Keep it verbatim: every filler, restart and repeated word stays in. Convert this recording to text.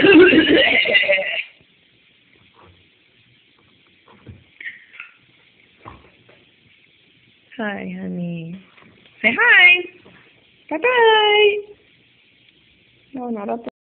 Hi, honey. Say hi. Bye-bye. No, not up